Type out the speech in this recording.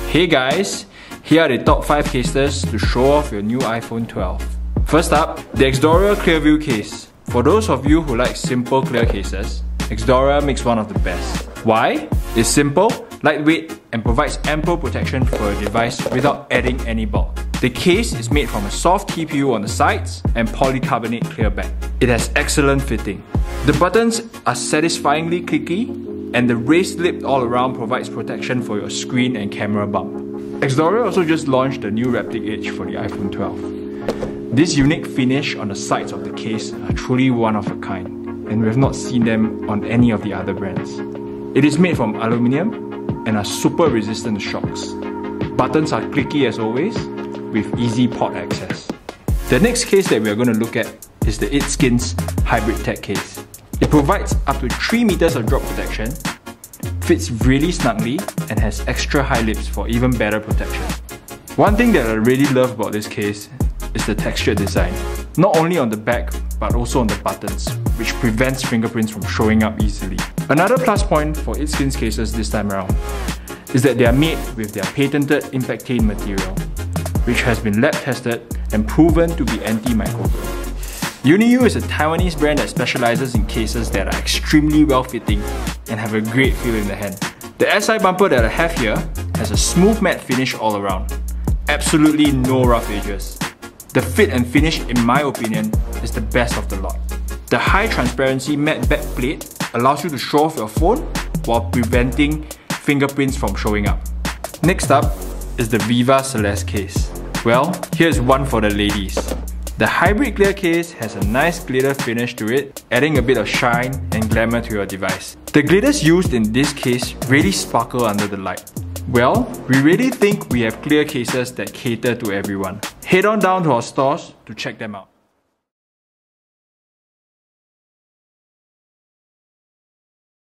Hey guys, here are the top 5 cases to show off your new iPhone 12. First up, the Xdora Clearview case. For those of you who like simple clear cases, Xdora makes one of the best. Why? It's simple, lightweight, and provides ample protection for your device without adding any bulk. The case is made from a soft TPU on the sides and polycarbonate clear back. It has excellent fitting. The buttons are satisfyingly clicky, and the raised lip all around provides protection for your screen and camera bump. Xdora also just launched the new Raptic Edge for the iPhone 12. This unique finish on the sides of the case are truly one of a kind, and we have not seen them on any of the other brands. It is made from aluminium and are super resistant to shocks. Buttons are clicky as always, with easy port access. The next case that we are going to look at is the itskins Hybrid Tech case. It provides up to 3 meters of drop protection, fits really snugly, and has extra high lips for even better protection. One thing that I really love about this case is the textured design, not only on the back but also on the buttons, which prevents fingerprints from showing up easily. Another plus point for itskins cases this time around is that they are made with their patented Impactane material, which has been lab tested and proven to be antimicrobial. UniU is a Taiwanese brand that specializes in cases that are extremely well-fitting and have a great feel in the hand. The SI bumper that I have here has a smooth matte finish all around. Absolutely no rough edges. The fit and finish, in my opinion, is the best of the lot. The high transparency matte back plate allows you to show off your phone while preventing fingerprints from showing up. Next up is the Viva Celeste case. Well, here's one for the ladies. The hybrid clear case has a nice glitter finish to it, adding a bit of shine and glamour to your device. The glitters used in this case really sparkle under the light. Well, we really think we have clear cases that cater to everyone. Head on down to our stores to check them out.